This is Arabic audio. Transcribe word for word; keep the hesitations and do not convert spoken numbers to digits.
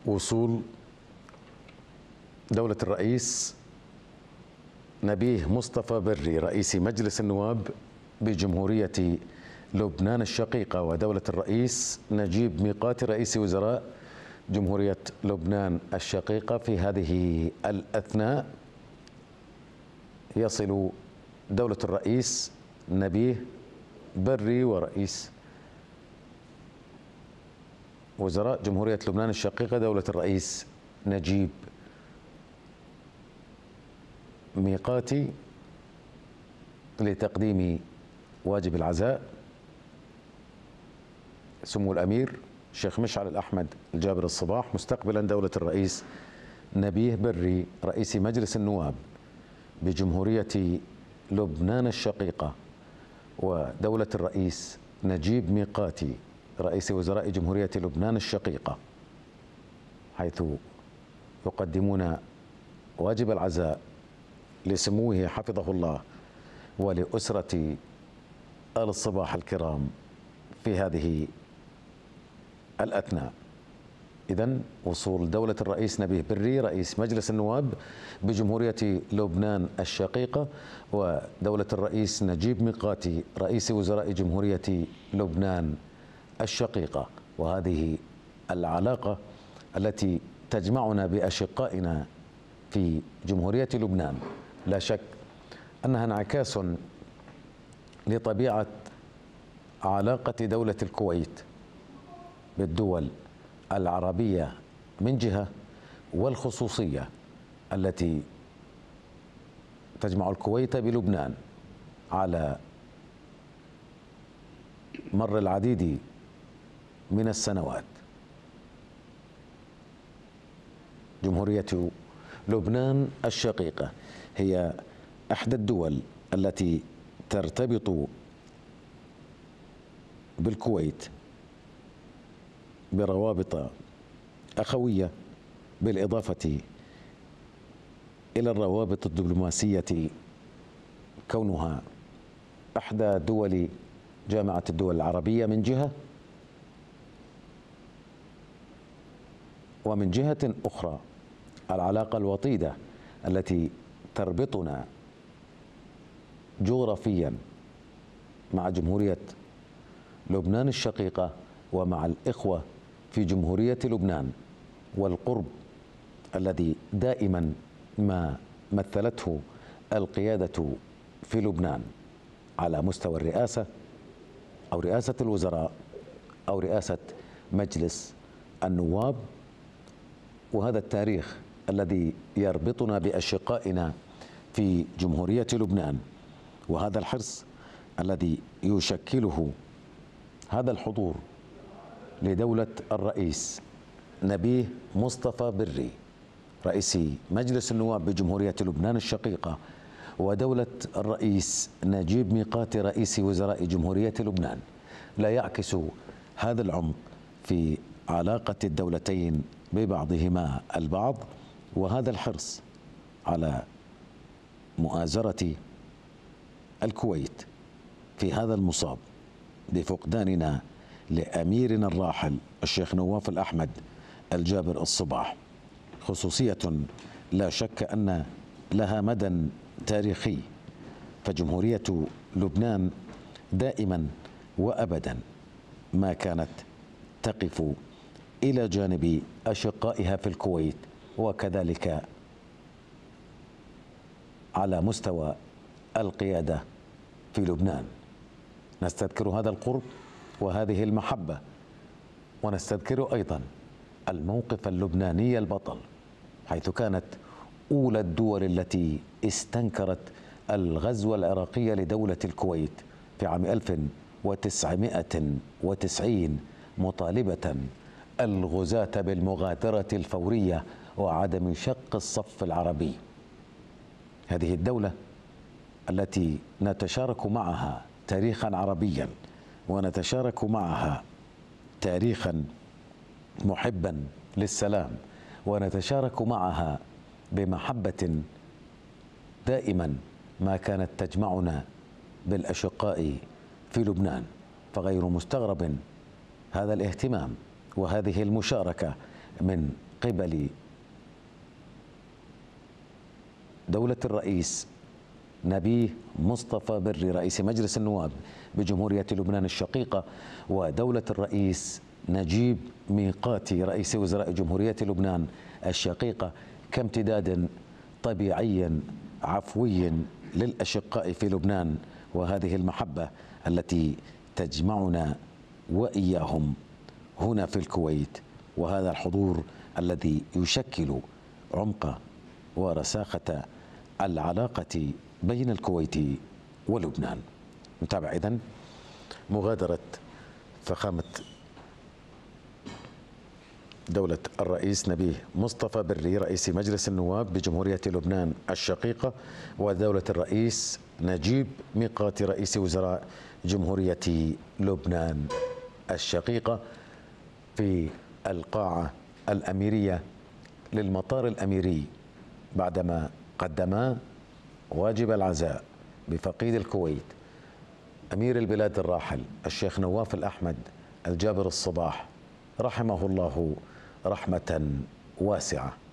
وصول دولة الرئيس نبيه مصطفى بري رئيس مجلس النواب بجمهورية لبنان الشقيقة ودولة الرئيس نجيب ميقاتي رئيس وزراء جمهورية لبنان الشقيقة. في هذه الأثناء يصل دولة الرئيس نبيه بري ورئيس وزراء جمهورية لبنان الشقيقة دولة الرئيس نجيب ميقاتي لتقديم واجب العزاء سمو الأمير الشيخ مشعل الأحمد الجابر الصباح، مستقبلا دولة الرئيس نبيه بري رئيس مجلس النواب بجمهورية لبنان الشقيقة ودولة الرئيس نجيب ميقاتي رئيس وزراء جمهورية لبنان الشقيقة، حيث يقدمون واجب العزاء لسموه حفظه الله ولأسرة آل الصباح الكرام في هذه الأثناء. إذن وصول دولة الرئيس نبيه بري رئيس مجلس النواب بجمهورية لبنان الشقيقة ودولة الرئيس نجيب ميقاتي رئيس وزراء جمهورية لبنان الشقيقة، وهذه العلاقة التي تجمعنا بأشقائنا في جمهورية لبنان لا شك أنها انعكاس لطبيعة علاقة دولة الكويت بالدول العربية من جهة، والخصوصية التي تجمع الكويت بلبنان على مر العديد من السنوات. جمهورية لبنان الشقيقة هي إحدى الدول التي ترتبط بالكويت بروابط أخوية، بالإضافة إلى الروابط الدبلوماسية كونها إحدى دول جامعة الدول العربية من جهة، ومن جهة أخرى العلاقة الوطيدة التي تربطنا جغرافيا مع جمهورية لبنان الشقيقة ومع الإخوة في جمهورية لبنان، والقرب الذي دائما ما مثلته القيادة في لبنان على مستوى الرئاسة أو رئاسة الوزراء أو رئاسة مجلس النواب. وهذا التاريخ الذي يربطنا بأشقائنا في جمهورية لبنان، وهذا الحرص الذي يشكله هذا الحضور لدولة الرئيس نبيه مصطفى بري رئيس مجلس النواب بجمهورية لبنان الشقيقة ودولة الرئيس نجيب ميقاتي رئيس وزراء جمهورية لبنان لا يعكس هذا العمق في علاقة الدولتين ببعضهما البعض، وهذا الحرص على مؤازرة الكويت في هذا المصاب بفقداننا لأميرنا الراحل الشيخ نواف الأحمد الجابر الصباح، خصوصية لا شك أن لها مدى تاريخي. فجمهورية لبنان دائما وأبدا ما كانت تقف إلى جانب أشقائها في الكويت، وكذلك على مستوى القيادة في لبنان. نستذكر هذا القرب وهذه المحبة، ونستذكر أيضا الموقف اللبناني البطل، حيث كانت أولى الدول التي استنكرت الغزو العراقي لدولة الكويت في عام ألف وتسعمائة وتسعين مطالبة الغزاة بالمغادرة الفورية وعدم شق الصف العربي. هذه الدولة التي نتشارك معها تاريخا عربيا ونتشارك معها تاريخا محبا للسلام، ونتشارك معها بمحبة دائما ما كانت تجمعنا بالأشقاء في لبنان، فغير مستغرب هذا الاهتمام وهذه المشاركة من قبل دولة الرئيس نبيه مصطفى بري رئيس مجلس النواب بجمهورية لبنان الشقيقة، ودولة الرئيس نجيب ميقاتي رئيس وزراء جمهورية لبنان الشقيقة، كامتداد طبيعي عفوي للأشقاء في لبنان، وهذه المحبة التي تجمعنا وإياهم هنا في الكويت، وهذا الحضور الذي يشكل عمق ورساخة العلاقة بين الكويت ولبنان. نتابع إذن مغادرة فخامة دولة الرئيس نبيه مصطفى بري رئيس مجلس النواب بجمهورية لبنان الشقيقة، ودولة الرئيس نجيب ميقاتي رئيس وزراء جمهورية لبنان الشقيقة في القاعة الأميرية للمطار الأميري، بعدما قدما واجب العزاء بفقيد الكويت أمير البلاد الراحل الشيخ نواف الأحمد الجابر الصباح رحمه الله رحمة واسعة.